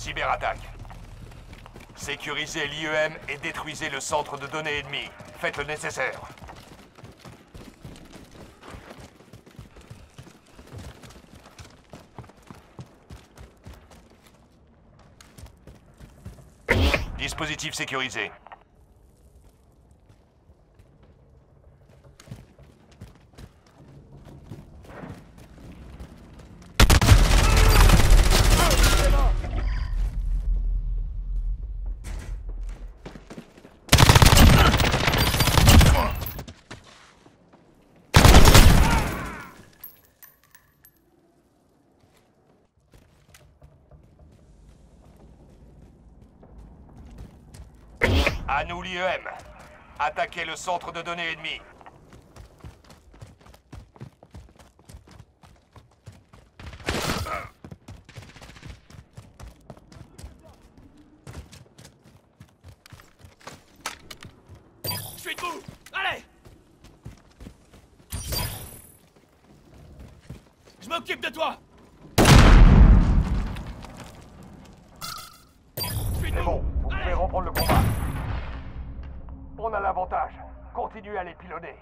Cyberattaque. Sécurisez l'IEM et détruisez le centre de données ennemi. Faites le nécessaire. Dispositif sécurisé. À nous l'IEM. Attaquez le centre de données ennemi. Je suis debout. Allez. Je m'occupe de toi. C'est bon, vous pouvez reprendre le combat. On a l'avantage. Continuez à les pilonner.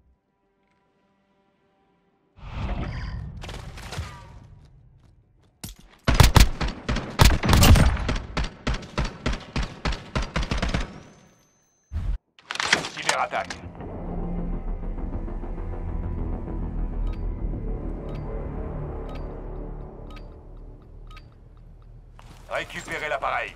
Cyberattaque. Récupérez l'appareil.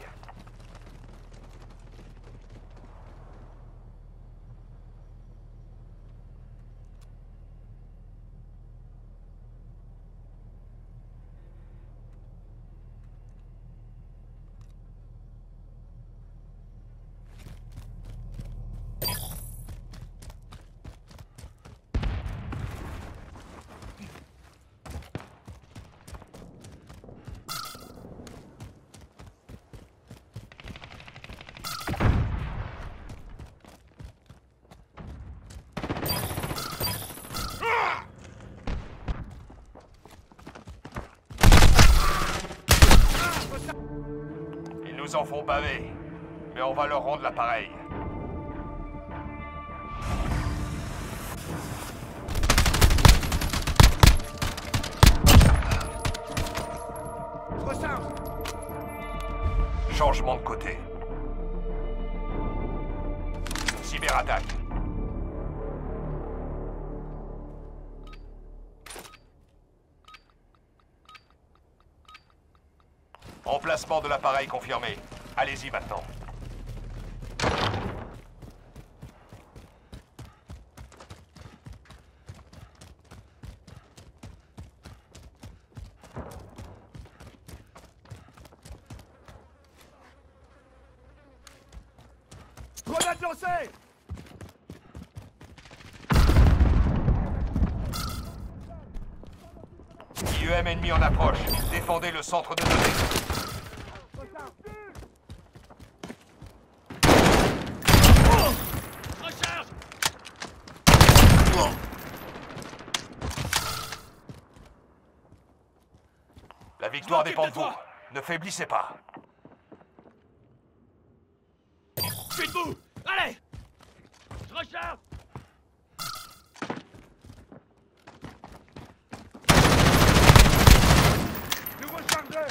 Ils nous en font baver, mais on va leur rendre l'appareil. Changement de côté. Cyberattaque. Emplacement de l'appareil confirmé. Allez-y maintenant. Grenade lancée. IEM ennemi en approche. Défendez le centre de données. Recharge. La victoire dépend de vous. toi. Ne faiblissez pas. Je suis debout. Allez. Je recharge. Nouveau chargeur.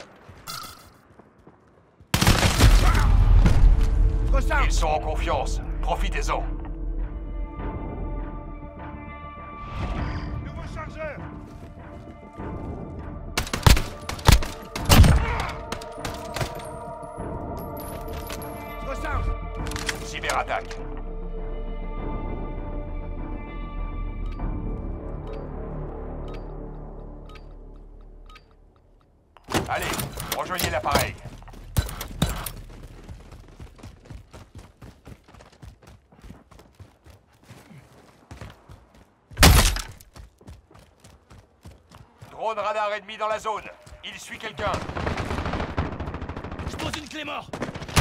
Recharge. Ils sont en confiance. Profitez-en. Nouveau chargeur. Recharge. Cyberattaque. Allez, rejoignez l'appareil. Drone radar ennemi dans la zone. Il suit quelqu'un. Je pose une clé mort.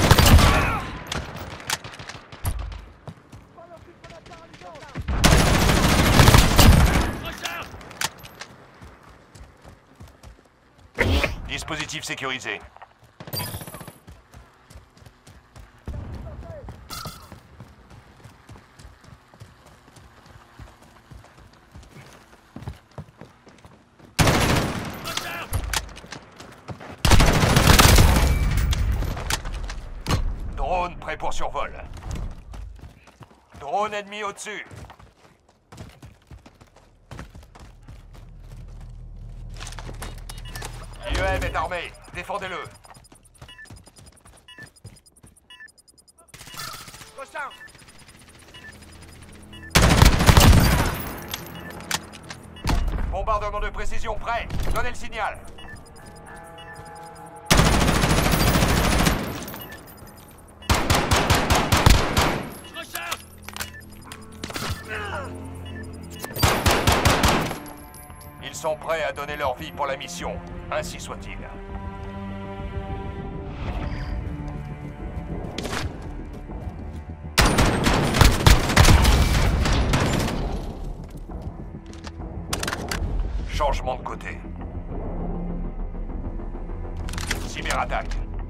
Recharge. Dispositif sécurisé. prêt pour survol. Drone ennemi au-dessus. L'IEM est armé. Défendez-le. Bombardement de précision prêt. Donnez le signal. Je recharge. Ils sont prêts à donner leur vie pour la mission. Ainsi soit-il. Changement de côté. Cyberattaque.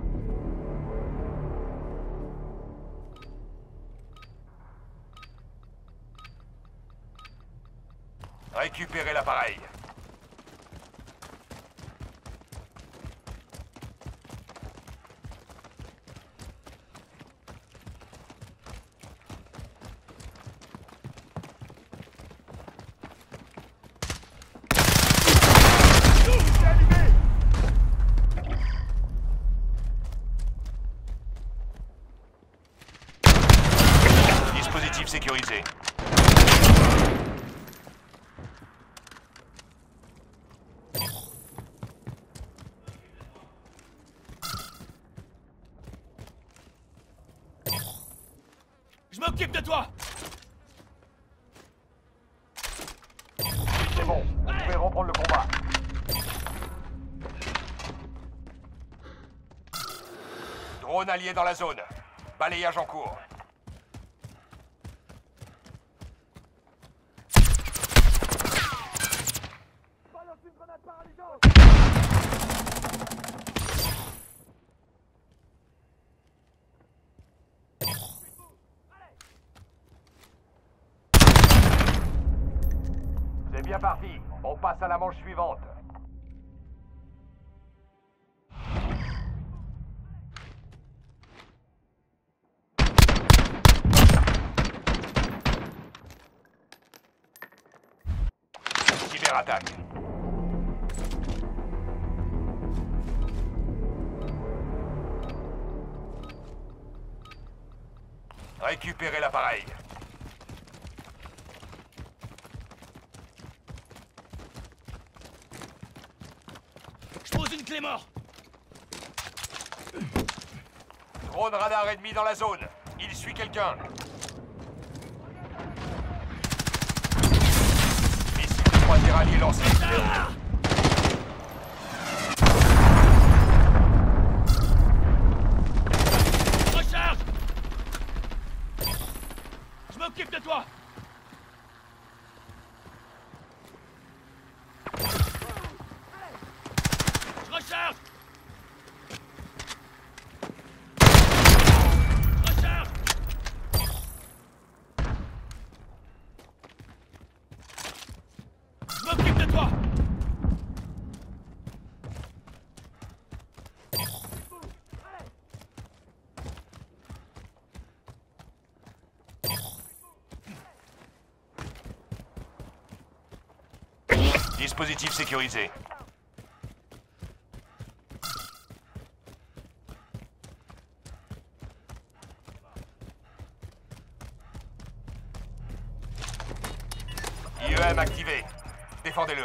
Récupérez l'appareil. Dispositif sécurisé. Je m'occupe de toi. C'est bon, vous pouvez reprendre le combat. Drone allié dans la zone. Balayage en cours. C'est bien parti. On passe à la manche suivante. Cyberattaque. Récupérez l'appareil. Je pose une clé mort. Drone radar ennemi dans la zone. Il suit quelqu'un. Missile de croisière allié lancé. Recharge. Je m'occupe de toi. Je recharge. Recharge. Je m'occupe de toi. Dispositif sécurisé. IEM activé. Défendez-le.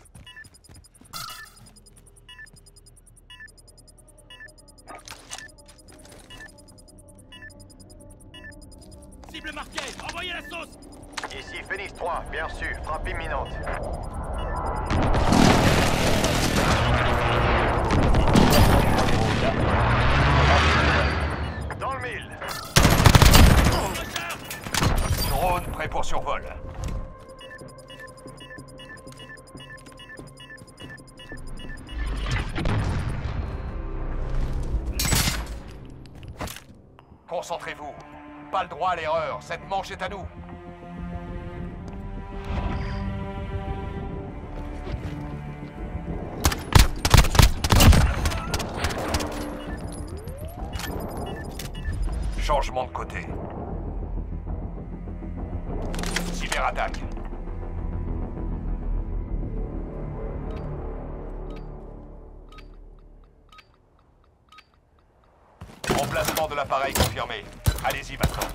Cible marquée. Envoyez la sauce. Ici Phoenix 3, bien sûr, frappe imminente. Dans le mille. Recharge. Drone prêt pour survol. Concentrez-vous. Pas le droit à l'erreur. Cette manche est à nous. Changement de côté. Cyberattaque. Emplacement de l'appareil confirmé. Allez-y maintenant.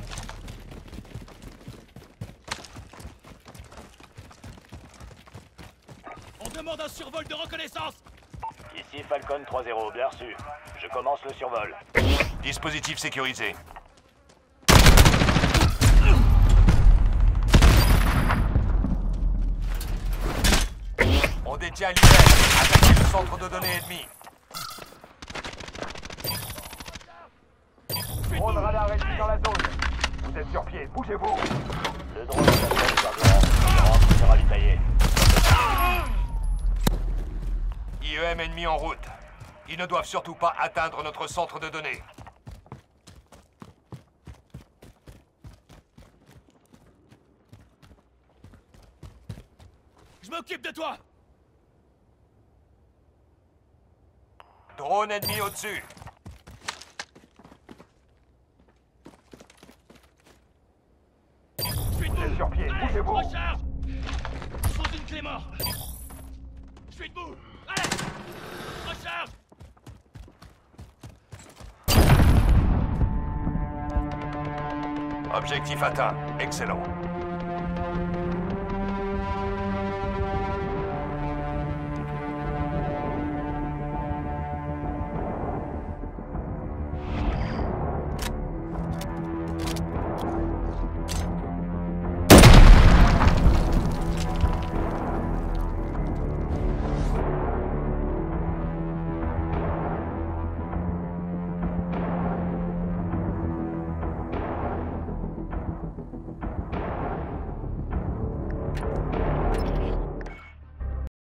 On demande un survol de reconnaissance. Ici Falcon 3-0, bien reçu. Je commence le survol. Dispositif sécurisé. On détient l'immeuble. Attaquez le centre de données ennemi. Drone radar réduit dans la zone. Vous êtes sur pied, bougez-vous. Le drone s'appelle Guardian. Le rentre sera détaillé. IEM ennemi en route. Ils ne doivent surtout pas atteindre notre centre de données. Je m'occupe de toi. Drone ennemi au-dessus. Je suis debout. Sur pied, Allez, bougez-vous. recharge. Je pose une clé mort. Je suis debout. Allez, recharge. Objectif atteint. Excellent.